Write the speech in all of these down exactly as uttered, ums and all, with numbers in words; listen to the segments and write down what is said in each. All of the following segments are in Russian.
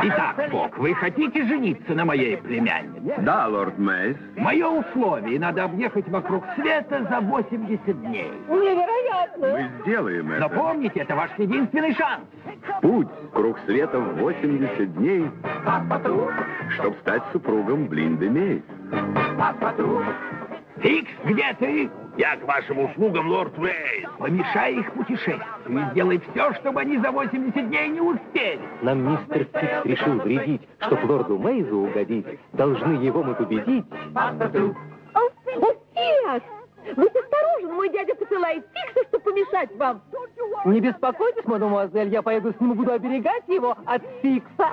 Итак, Фок, вы хотите жениться на моей племяннице? Да, лорд Мейс. Мое условие, надо объехать вокруг света за восемьдесят дней. Невероятно! Мы сделаем это. Но помните, это ваш единственный шанс. Путь круг света в восемьдесят дней, чтобы стать супругом Блинды Мейс. Фикс, где ты? Я к вашим услугам, лорд Мейс. Помешай их путешествию и сделай все, чтобы они за восемьдесят дней не успели. Нам мистер Фикс решил вредить, чтоб лорду Мейзу угодить. Должны его мы победить. О, Фикс! Будь осторожен, мой дядя посылает Фикса, чтобы помешать вам. Не беспокойтесь, мадемуазель, я поеду с ним и буду оберегать его от Фикса.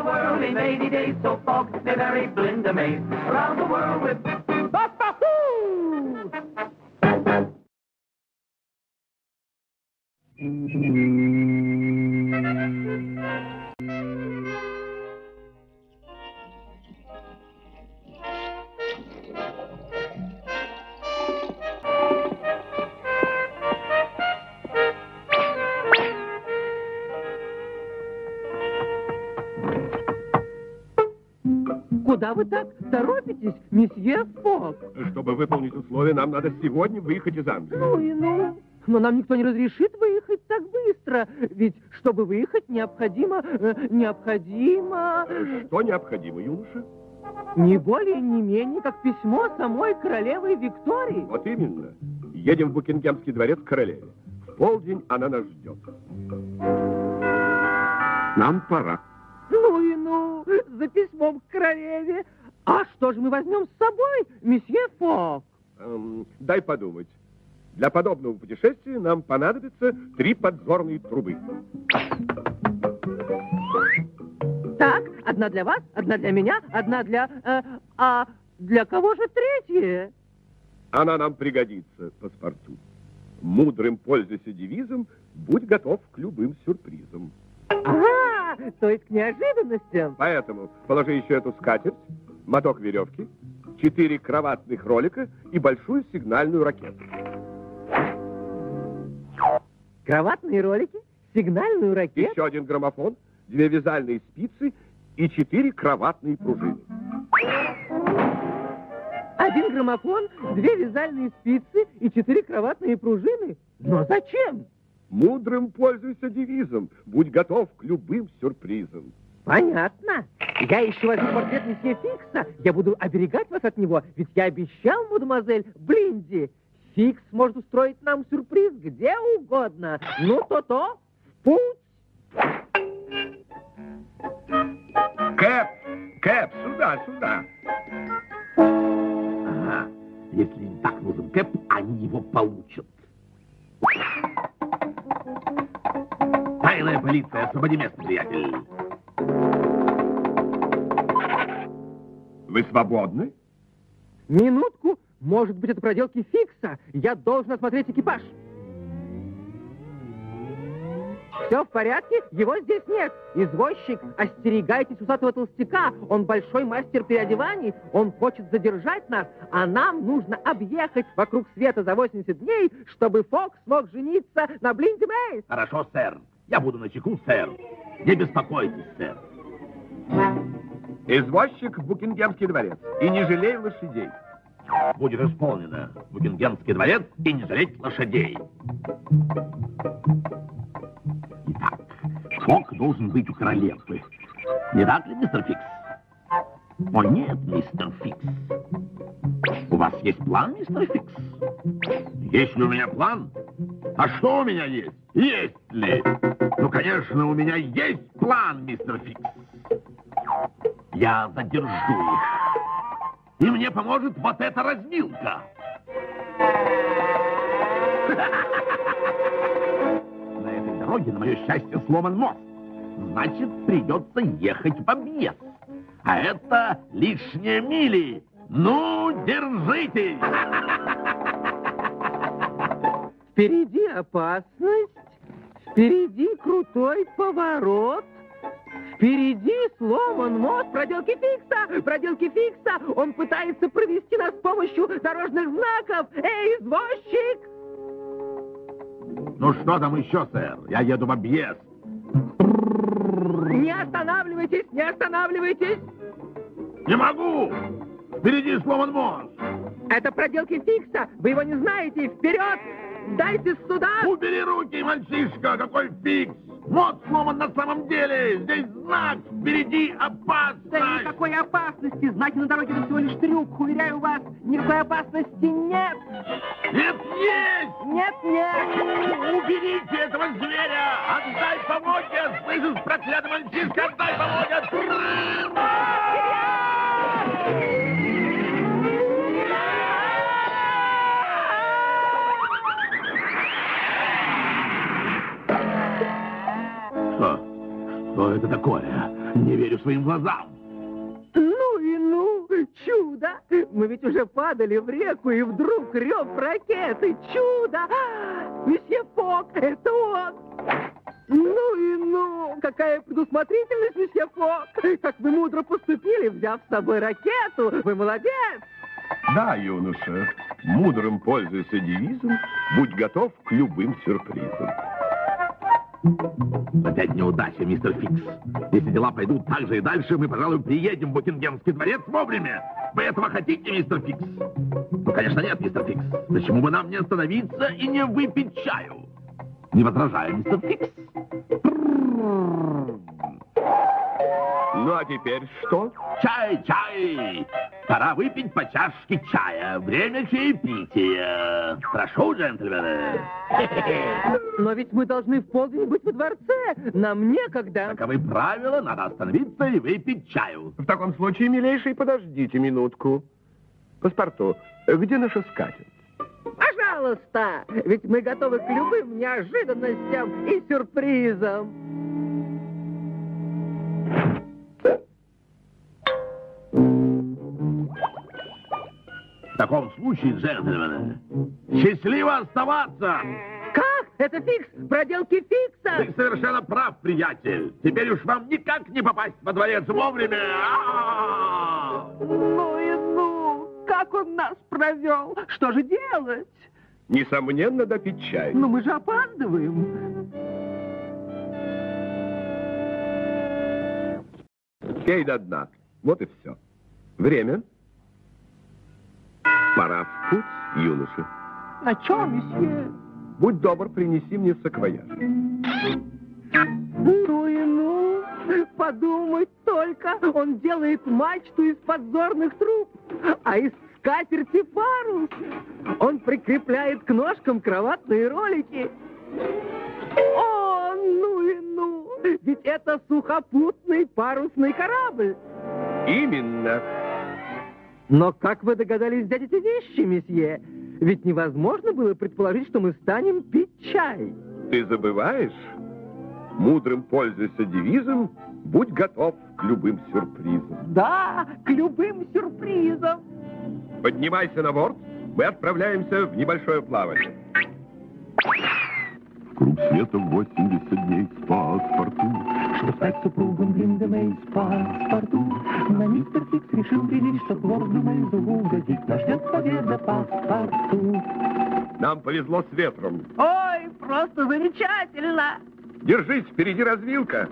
Куда вы так торопитесь, месье Фок? Чтобы выполнить условия, нам надо сегодня выехать из Англии. Ну и ну. Но нам никто не разрешит выехать так быстро. Ведь, чтобы выехать, необходимо... Э, необходимо... Что необходимо, юноша? Не более, не менее, как письмо самой королевы Виктории. Вот именно. Едем в Букингемский дворец к королеве. В полдень она нас ждет. Нам пора. Ну и ну, за письмом к королеве. А что же мы возьмем с собой, месье Фок? Эм, дай подумать. Для подобного путешествия нам понадобится три подзорные трубы. Так, одна для вас, одна для меня, одна для... Э, а для кого же третья? Она нам пригодится, паспорту. Мудрым пользуйся девизом, будь готов к любым сюрпризам. Ага, то есть к неожиданностям. Поэтому положи еще эту скатерть, моток веревки, четыре кроватных ролика и большую сигнальную ракету. Кроватные ролики, сигнальную ракету. Еще один граммофон, две вязальные спицы и четыре кроватные пружины. Один граммофон, две вязальные спицы и четыре кроватные пружины? Но зачем? Мудрым пользуйся девизом, будь готов к любым сюрпризам. Понятно. Я еще возьму портрет месье Фикса. Я буду оберегать вас от него, ведь я обещал, мадемуазель Блинди. Фикс может устроить нам сюрприз где угодно. Ну, то-то, в путь. Кэп, Кэп, сюда, сюда. Ага, если им так нужен Кэп, они его получат. Тайная полиция, освободи место, приятель. Вы свободны? Минутку. Может быть, это проделки Фикса. Я должен осмотреть экипаж. Все в порядке? Его здесь нет. Извозчик, остерегайтесь усатого толстяка. Он большой мастер переодеваний. Он хочет задержать нас. А нам нужно объехать вокруг света за восемьдесят дней, чтобы Фокс смог жениться на Блинди Мейс. Хорошо, сэр. Я буду начеку, сэр. Не беспокойтесь, сэр. Извозчик в Букингемский дворец. И не жалей лошадей. Будет исполнено. Букингемский дворец и не жалеть лошадей. Итак, Фок должен быть у королевы. Не так ли, мистер Фикс? О, нет, мистер Фикс. У вас есть план, мистер Фикс? Есть ли у меня план? А что у меня есть? Есть ли? Ну, конечно, у меня есть план, мистер Фикс. Я задержу их. И мне поможет вот эта развилка. На этой дороге, на мое счастье, сломан мост. Значит, придется ехать в объезд. А это лишние мили. Ну, держитесь! Впереди опасность, впереди крутой поворот, впереди сломан мост, проделки Фикса, проделки Фикса. Он пытается провести нас с помощью дорожных знаков. Эй, извозчик! Ну, что там еще, сэр? Я еду в объезд. Не останавливайтесь, не останавливайтесь! Не могу! Впереди сломан мост! Это проделки Фикса! Вы его не знаете! Вперед! Дайте сюда! Убери руки, мальчишка! Какой Фикс! Мост сломан на самом деле! Здесь знак! Впереди опасность! Да никакой опасности! Знаки на дороге — это всего лишь трюк! Уверяю вас, никакой опасности нет! Нет, есть! Нет, нет! Уберите этого зверя! Отдай поводья! Слышишь, проклятый мальчишка, отдай поводья! Что? Что это такое? Не верю своим глазам. Ну и ну! Чудо! Мы ведь уже падали в реку, и вдруг рев ракеты! Чудо! Месье Фок, это он! Ну и ну! Какая предусмотрительность, месье Фок! Как вы мудро поступили, взяв с собой ракету! Вы молодец! Да, юноша, мудрым пользуйся девизом, будь готов к любым сюрпризам. Опять неудача, мистер Фикс. Если дела пойдут так же и дальше, мы, пожалуй, приедем в Букингемский дворец вовремя. Вы этого хотите, мистер Фикс? Ну, конечно, нет, мистер Фикс. Почему бы нам не остановиться и не выпить чаю? Не возражаю, мистер Фикс. Ну, а теперь что? Чай, чай! Пора выпить по чашке чая. Время чаепития. Прошу, джентльмены. Но ведь мы должны в полдень быть во дворце. Нам некогда. Таковы правила, надо остановиться и выпить чаю. В таком случае, милейший, подождите минутку. Паспорту, где наша скатерть? Пожалуйста, ведь мы готовы к любым неожиданностям и сюрпризам. В таком случае, джентльмены, счастливо оставаться! Как? Это Фикс? Проделки Фикса? Ты совершенно прав, приятель. Теперь уж вам никак не попасть во дворец вовремя. А-а-а! Ну и ну! Как он нас провел? Что же делать? Несомненно, допить чай. Ну мы же опаздываем. Пей до дна. Вот и все. Время. Пора в путь, юноша. На чем, месье? Будь добр, принеси мне саквояж. Ну и ну! Подумать только, он делает мачту из подзорных труб, а из скатерти парус. Он прикрепляет к ножкам кроватные ролики. О, ну и ну! Ведь это сухопутный парусный корабль. Именно. Но как вы догадались взять эти вещи, месье? Ведь невозможно было предположить, что мы станем пить чай. Ты забываешь? Мудрым пользуйся девизом, будь готов к любым сюрпризам. Да, к любым сюрпризам. Поднимайся на борт, мы отправляемся в небольшое плавание. Круг света в восемьдесят дней с паспорту. Чтобы стать супругом Блинда Мэй с паспорту, на мистер Фикс решил глядеть, чтоб лорду Мейзу угодить. Нас ждет победа паспорту. Нам повезло с ветром. Ой, просто замечательно. Держись, впереди развилка.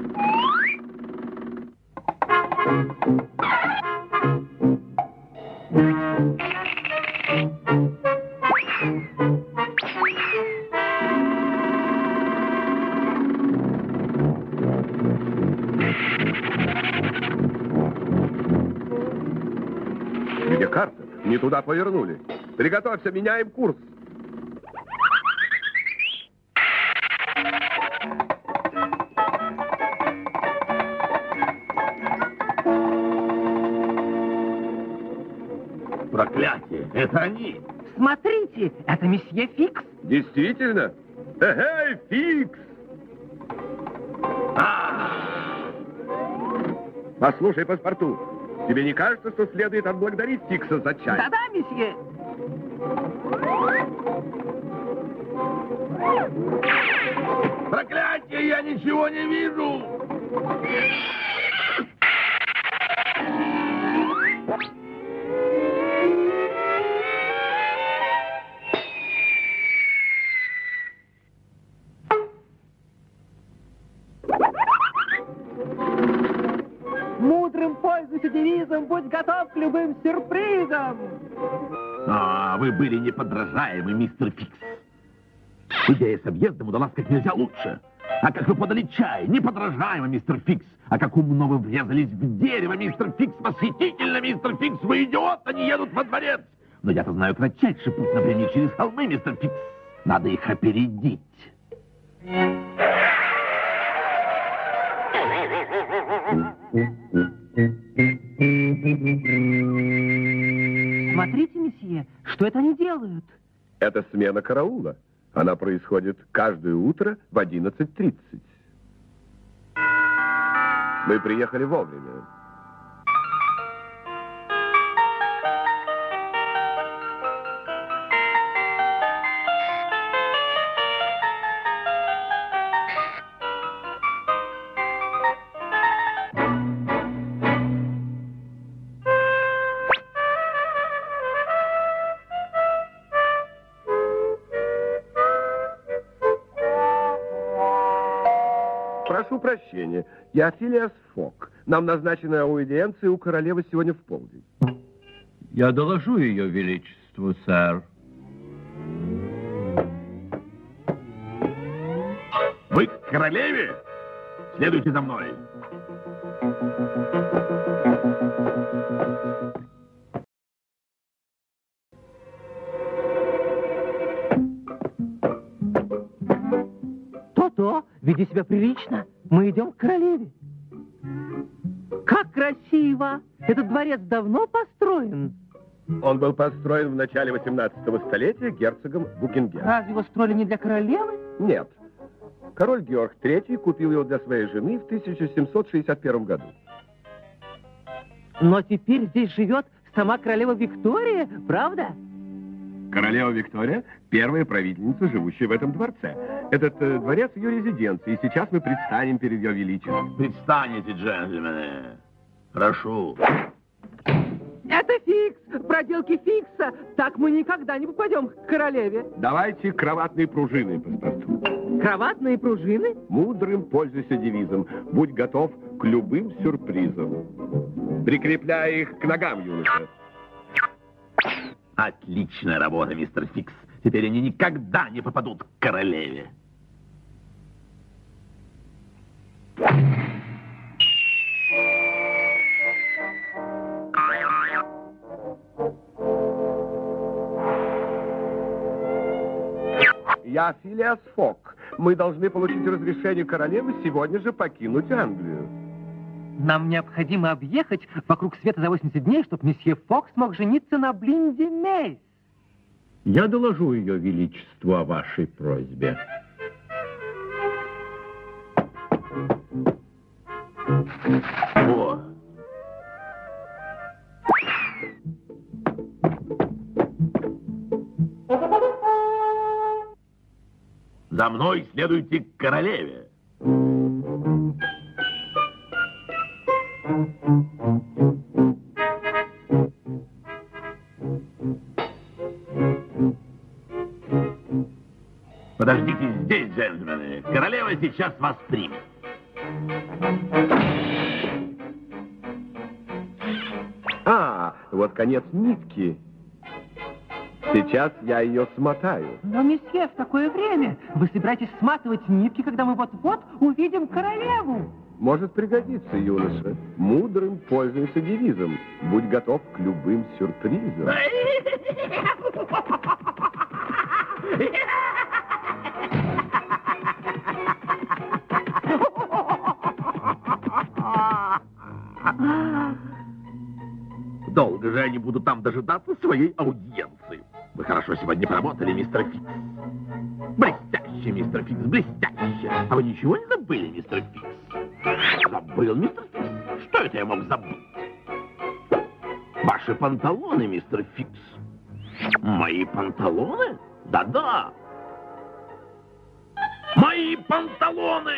Где карта? Не туда повернули. Приготовься, меняем курс. Проклятие, это они. Смотрите, это месье Фикс. Действительно? Эй, Фикс! А! Послушай, паспорту, тебе не кажется, что следует отблагодарить Фикса за чай? Да-да, месье. Проклятие, я ничего не вижу. пользуйся девизом, будь готов к любым сюрпризам. А, вы были неподражаемы, мистер Фикс. Идея с объездом удалась как нельзя лучше. А как вы подали чай, неподражаемо, мистер Фикс. А как умно вы врезались в дерево, мистер Фикс. Восхитительно, мистер Фикс. Вы идиот, они едут во дворец. Но я-то знаю кратчайший путь напрямик через холмы, мистер Фикс. Надо их опередить. Смотрите, месье, что это они делают? Это смена караула. Она происходит каждое утро в одиннадцать тридцать. Мы приехали вовремя. Прошу прощения, я Филиас Фок. Нам назначена аудиенция у королевы сегодня в полдень. Я доложу ее величеству, сэр. Вы к королеве? Следуйте за мной. То-то, веди себя прилично. Мы идем к королеве. Как красиво! Этот дворец давно построен. Он был построен в начале восемнадцатого столетия герцогом Букингем. Разве его строили не для королевы? Нет. Король Георг третий купил его для своей жены в тысяча семьсот шестьдесят первом году. Но теперь здесь живет сама королева Виктория, правда? Королева Виктория – первая правительница, живущая в этом дворце. Этот э, дворец – ее резиденция, и сейчас мы предстанем перед ее величием. Предстанете, джентльмены. Прошу. Это Фикс, проделки Фикса. Так мы никогда не попадем к королеве. Давайте кроватные пружины, паспорту. Кроватные пружины? Мудрым пользуйся девизом. Будь готов к любым сюрпризам. Прикрепляй их к ногам, юноша. Отличная работа, мистер Фикс. Теперь они никогда не попадут к королеве. Я Филиас Фок. Мы должны получить разрешение королевы сегодня же покинуть Англию. Нам необходимо объехать вокруг света за восемьдесят дней, чтобы месье Фокс смог жениться на Блинде Мейс. Я доложу ее величеству о вашей просьбе. О. За мной следуйте к королеве. Подождите здесь, джентльмены. Королева сейчас вас примет. А, вот конец нитки. Сейчас я ее смотаю. Но, месье, в такое время вы собираетесь сматывать нитки, когда мы вот-вот увидим королеву. Может пригодиться, юноша. Мудрым пользуйся девизом. Будь готов к любым сюрпризам. Долго же они будут там дожидаться своей аудиенции. Вы хорошо сегодня поработали, мистер Фикс. Блестяще, мистер Фикс, блестяще. А вы ничего не забыли, мистер Фикс? Забыл, мистер Фикс? Что это я мог забыть? Ваши панталоны, мистер Фикс. Мои панталоны? Да-да. Мои панталоны!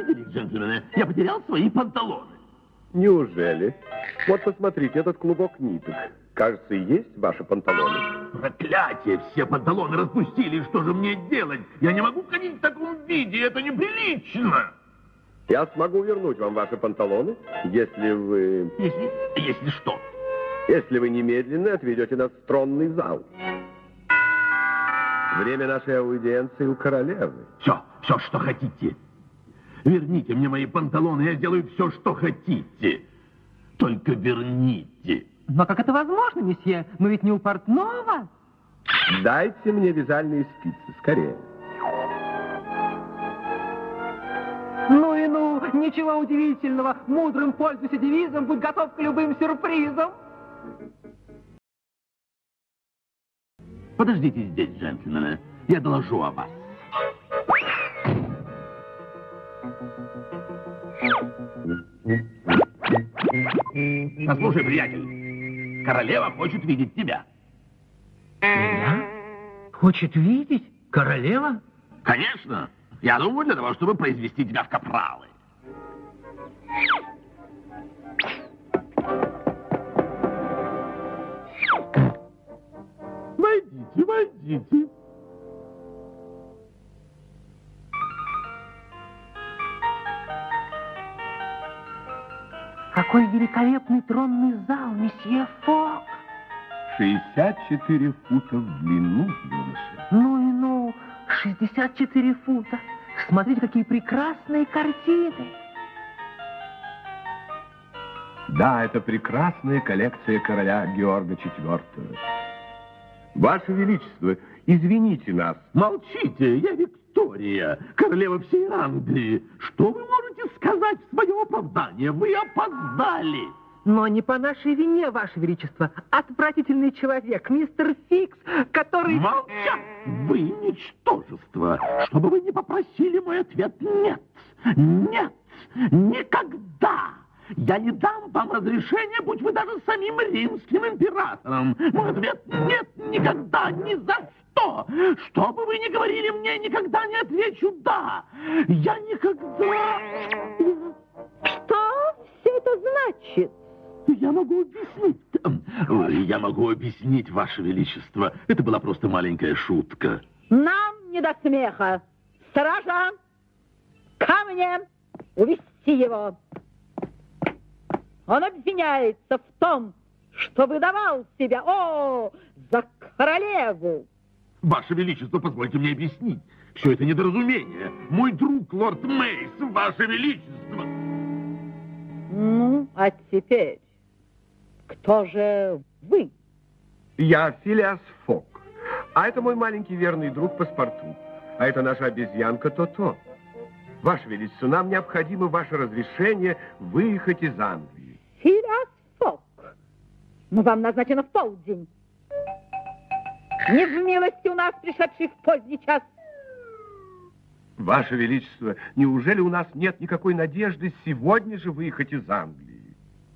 видели, джентльмены? Я потерял свои панталоны. Неужели? Вот посмотрите, этот клубок ниток. Кажется, и есть ваши панталоны. Проклятие! Все панталоны распустили. Что же мне делать? Я не могу ходить в таком виде. Это неприлично. Я смогу вернуть вам ваши панталоны, если вы... Если... Если что? Если вы немедленно отведете нас в тронный зал. Время нашей аудиенции у королевы. Все, все, что хотите. Верните мне мои панталоны, я сделаю все, что хотите. Только верните. Но как это возможно, месье? Мы ведь не у портного. Дайте мне вязальные спицы, скорее. Ну и ну, ничего удивительного. Мудрым пользуйся девизом, будь готов к любым сюрпризам. Подождите здесь, джентльмены. Я доложу о вас. Послушай, приятель, королева хочет видеть тебя. Меня? Хочет видеть? Королева? Конечно. Я думаю, для того, чтобы произвести тебя в капралы. Войдите, войдите. Какой великолепный тронный зал, месье Фок. шестьдесят четыре фута в длину, юноша. Ну и ну, шестьдесят четыре фута. Смотрите, какие прекрасные картины. Да, это прекрасная коллекция короля Георга четвёртого. Ваше Величество, извините нас. Молчите, я Виктория, королева всей Англии. Что вы можете сказать в свое оправдание? Вы опоздали. Но не по нашей вине, Ваше Величество. Отвратительный человек, мистер Фикс, который... Молчать! Вы ничтожество. Чтобы вы не попросили, мой ответ нет. Нет. Никогда. Я не дам вам разрешения, будь вы даже самим римским императором. Мой ответ нет, никогда, ни за что. Что бы вы ни говорили мне, никогда не отвечу «да». Я никогда... Что все это значит? Я могу объяснить. Я могу объяснить, Ваше Величество. Это была просто маленькая шутка. Нам не до смеха. Стража, ко мне, увести его. Он обвиняется в том, что выдавал себя, о, за королеву. Ваше Величество, позвольте мне объяснить. Все это недоразумение. Мой друг, лорд Мейс, Ваше Величество. Ну, а теперь, кто же вы? Я Филиас Фок. А это мой маленький верный друг паспорту. А это наша обезьянка То-То. Ваше Величество, нам необходимо ваше разрешение выехать из Англии. Филиас Фок. Но вам назначено в полдень. Не в милости у нас, пришедших в поздний час. Ваше Величество, неужели у нас нет никакой надежды сегодня же выехать из Англии?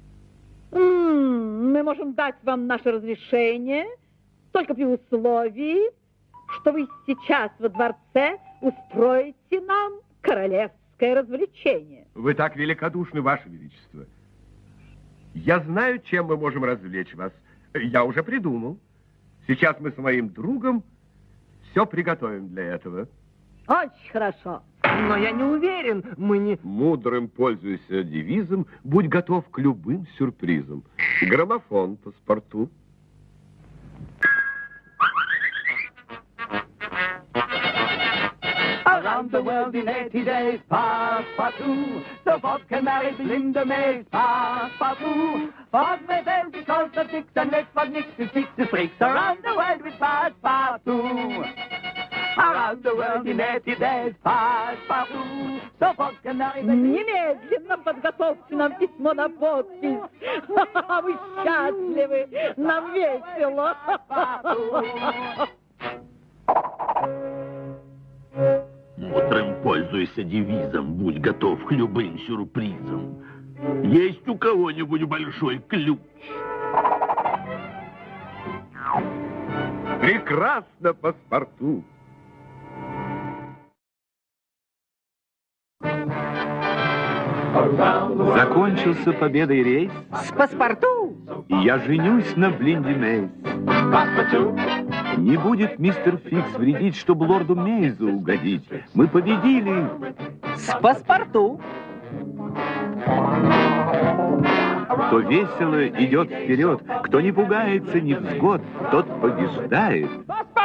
М-м, мы можем дать вам наше разрешение, только при условии, что вы сейчас во дворце устроите нам королевское развлечение. Вы так великодушны, Ваше Величество. Я знаю, чем мы можем развлечь вас. Я уже придумал. Сейчас мы с моим другом все приготовим для этого. Очень хорошо. Но я не уверен, мы не... Мудрым пользуйся девизом, будь готов к любым сюрпризам. Граммофон паспорту. Around the world in eighty days, Passepartout. The Bob can marry Belinda Mays, Passepartout. Bob may fail because of dicks and legs, but Nix is six is freaks. Around the world with Passepartout. Around the world in eighty days, Passepartout. The Bob can marry Belinda. Немедленно подготовьте нам письмо на подпись. Вы счастливы, нам весело. Мудрым пользуйся девизом, будь готов к любым сюрпризам. Есть у кого-нибудь большой ключ? Прекрасно, паспорту. Закончился победой рейс, С паспорту. и я женюсь на Блинди Мейс. Не будет мистер Фикс вредить, чтобы лорду Мейзу угодить. Мы победили. С паспорту. Кто весело идет вперед, кто не пугается невзгод, тот побеждает.